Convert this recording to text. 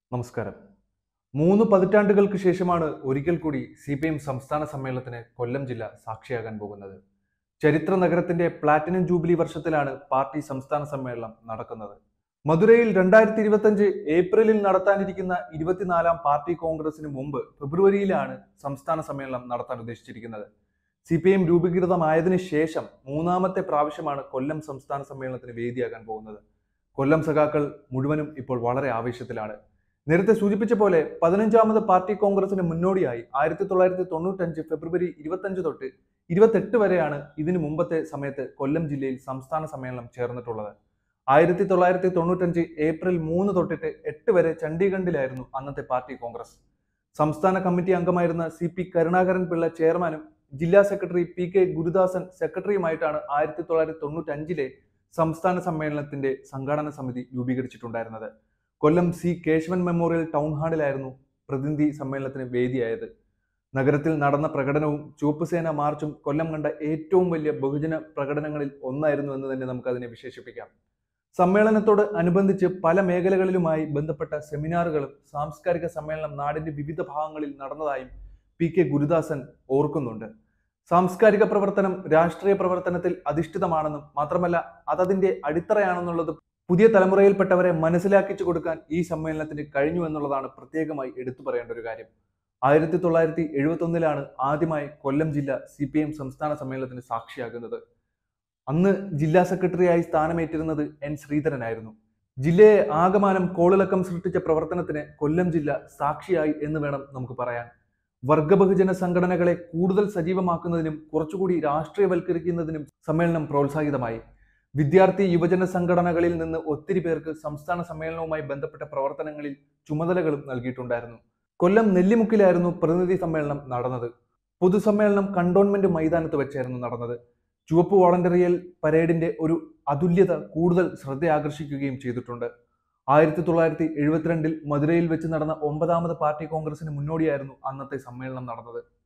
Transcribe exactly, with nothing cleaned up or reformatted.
നമസ്കാരം. മൂന്ന് പതിറ്റാണ്ടുകൾക്ക് ശേഷമാണ് ഒരിക്കൽ കൂടി സി പി എം സംസ്ഥാന സമ്മേളനത്തിന് കൊല്ലം ജില്ല സാക്ഷിയാകാൻ പോകുന്നത്. ചരിത്ര നഗരത്തിന്റെ പ്ലാറ്റിനം ജൂബിലി വർഷത്തിലാണ് പാർട്ടി സംസ്ഥാന സമ്മേളനം നടക്കുന്നത്. മധുരയിൽ രണ്ടായിരത്തി ഇരുപത്തഞ്ച് ഏപ്രിലിൽ നടത്താനിരിക്കുന്ന ഇരുപത്തിനാലാം പാർട്ടി കോൺഗ്രസിന് മുമ്പ് ഫെബ്രുവരിയിലാണ് സംസ്ഥാന സമ്മേളനം നടത്താൻ ഉദ്ദേശിച്ചിരിക്കുന്നത്. സി പി എം രൂപീകൃതമായതിനു ശേഷം മൂന്നാമത്തെ പ്രാവശ്യമാണ് കൊല്ലം സംസ്ഥാന സമ്മേളനത്തിന് വേദിയാകാൻ പോകുന്നത്. കൊല്ലം സഖാക്കൾ മുഴുവനും ഇപ്പോൾ വളരെ ആവേശത്തിലാണ്. നേരത്തെ സൂചിപ്പിച്ച പോലെ പതിനഞ്ചാമത് പാർട്ടി കോൺഗ്രസിന് മുന്നോടിയായി ആയിരത്തി തൊള്ളായിരത്തി തൊണ്ണൂറ്റഞ്ച് ഫെബ്രുവരി ഇരുപത്തഞ്ച് തൊട്ട് ഇരുപത്തെട്ട് വരെയാണ് ഇതിനു മുമ്പത്തെ സമയത്ത് കൊല്ലം ജില്ലയിൽ സംസ്ഥാന സമ്മേളനം ചേർന്നിട്ടുള്ളത്. ആയിരത്തി തൊള്ളായിരത്തി തൊണ്ണൂറ്റഞ്ച് ഏപ്രിൽ മൂന്ന് തൊട്ടിട്ട് എട്ട് വരെ ചണ്ഡീഗഡിലായിരുന്നു അന്നത്തെ പാർട്ടി കോൺഗ്രസ്. സംസ്ഥാന കമ്മിറ്റി അംഗമായിരുന്ന സി പി കരുണാകരൻ പിള്ള ചെയർമാനും ജില്ലാ സെക്രട്ടറി പി കെ ഗുരുദാസൻ സെക്രട്ടറിയുമായിട്ടാണ് ആയിരത്തി തൊള്ളായിരത്തി തൊണ്ണൂറ്റഞ്ചിലെ സംസ്ഥാന സമ്മേളനത്തിന്റെ സംഘാടന സമിതി രൂപീകരിച്ചിട്ടുണ്ടായിരുന്നത്. Kollam C Kesavan memorial town ഹാളിലായിരുന്നു പ്രതിനിധി സമ്മേളനത്തിന് വേദിയായത്. നഗരത്തിൽ നടന്ന പ്രകടനവും ചുവപ്പുസേന മാർച്ചും കൊല്ലം കണ്ട ഏറ്റവും വലിയ ബഹുജന പ്രകടനങ്ങളിൽ ഒന്നായിരുന്നു എന്ന് തന്നെ നമുക്ക് അതിനെ വിശേഷിപ്പിക്കാം. സമ്മേളനത്തോട് അനുബന്ധിച്ച് പല മേഖലകളിലുമായി ബന്ധപ്പെട്ട സെമിനാറുകളും സാംസ്കാരിക സമ്മേളനം നാടിന്റെ വിവിധ ഭാഗങ്ങളിൽ നടന്നതായും പി കെ ഗുരുദാസൻ ഓർക്കുന്നുണ്ട്. സാംസ്കാരിക പ്രവർത്തനം രാഷ്ട്രീയ പ്രവർത്തനത്തിൽ അധിഷ്ഠിതമാണെന്നും മാത്രമല്ല അതതിന്റെ അടിത്തറയാണെന്നുള്ളത് പുതിയ തലമുറയിൽപ്പെട്ടവരെ മനസ്സിലാക്കിച്ചു കൊടുക്കാൻ ഈ സമ്മേളനത്തിന് കഴിഞ്ഞു എന്നുള്ളതാണ് പ്രത്യേകമായി എടുത്തു പറയേണ്ട ഒരു കാര്യം. ആയിരത്തി തൊള്ളായിരത്തി എഴുപത്തി ഒന്നിലാണ് ആദ്യമായി കൊല്ലം ജില്ല സി പി എം സംസ്ഥാന സമ്മേളനത്തിന് സാക്ഷിയാകുന്നത്. അന്ന് ജില്ലാ സെക്രട്ടറിയായി സ്ഥാനമേറ്റിരുന്നത് എൻ ശ്രീധരനായിരുന്നു. ജില്ലയെ ആകമാനം കോളിളക്കം സൃഷ്ടിച്ച പ്രവർത്തനത്തിന് കൊല്ലം ജില്ല സാക്ഷിയായി എന്ന് വേണം നമുക്ക് പറയാൻ. വർഗബഹുജന സംഘടനകളെ കൂടുതൽ സജീവമാക്കുന്നതിനും കുറച്ചുകൂടി രാഷ്ട്രീയവൽക്കരിക്കുന്നതിനും സമ്മേളനം പ്രോത്സാഹിതമായി. വിദ്യാർത്ഥി യുവജന സംഘടനകളിൽ നിന്ന് ഒത്തിരി പേർക്ക് സംസ്ഥാന സമ്മേളനവുമായി ബന്ധപ്പെട്ട പ്രവർത്തനങ്ങളിൽ ചുമതലകളും നൽകിയിട്ടുണ്ടായിരുന്നു. കൊല്ലം നെല്ലിമുക്കിലായിരുന്നു പ്രതിനിധി സമ്മേളനം നടന്നത്. പൊതുസമ്മേളനം കണ്ടോൺമെന്റ് മൈതാനത്ത് വെച്ചായിരുന്നു നടന്നത്. ചുവപ്പ് വോളണ്ടറിയൽ പരേഡിന്റെ ഒരു അതുല്യത കൂടുതൽ ശ്രദ്ധയാകർഷിക്കുകയും ചെയ്തിട്ടുണ്ട്. ആയിരത്തി തൊള്ളായിരത്തി എഴുപത്തിരണ്ടിൽ മധുരയിൽ വെച്ച് നടന്ന ഒമ്പതാമത് പാർട്ടി കോൺഗ്രസിന് മുന്നോടിയായിരുന്നു അന്നത്തെ സമ്മേളനം നടന്നത്.